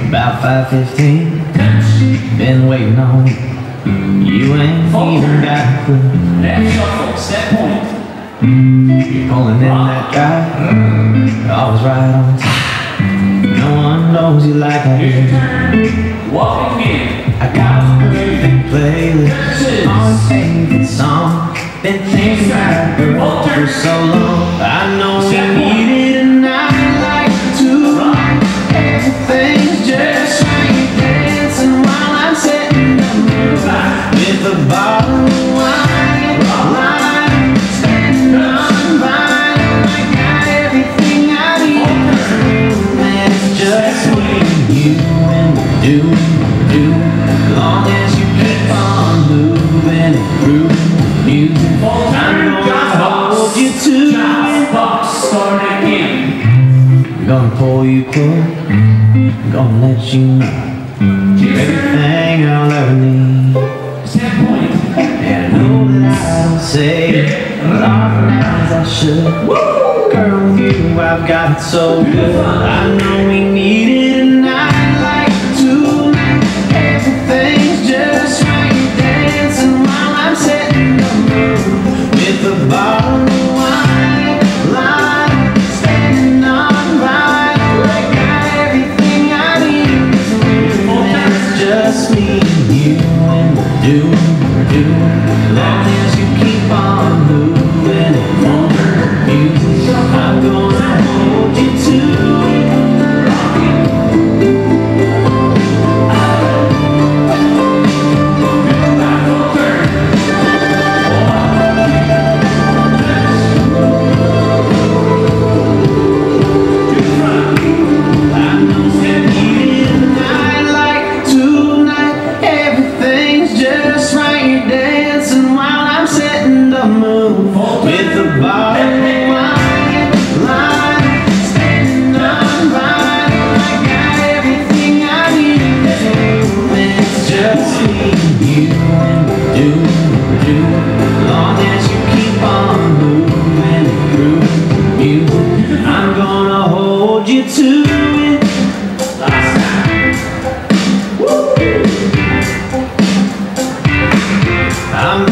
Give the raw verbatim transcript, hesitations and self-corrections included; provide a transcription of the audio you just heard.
About five fifteen, been waiting on you. You ain't even got a clue. Left shuffle, set point. You're pulling in that drive, always right on time. No one knows you like I do. Walking in. I got a perfect playlist on favorite song. Been thinking about girl for so long. I know we need it a night like tonight. Everything's just right. You're dancing while I'm setting the mood with a bottle of wine, wine, standing on vine. I got everything I need. Man, it's just me and you, and we do, do, long as you keep on moving and grooving music. I'm gonna hold you to Jazz box starting in. I'm gonna pull you close, I'm gonna let you know everything I'll ever need. Set point. And I know that I don't say it a lot as I should. Girl, with you I've got it so good. I know we need it a night like tonight. Everything's just right. You're dancing while I'm setting the mood with a bottle of wine, lime, standing on vine. I got everything I need. And it's just me and you, and we're doing, we're doing, long as you keep on moving and moving music. I'm gonna hold you to it. With a bottle of wine, lime, standing on vine. I got everything I need. And it's just me and you, and we do, we do, long as you keep on moving and grooving music. I'm gonna hold you to it. Last time. I'm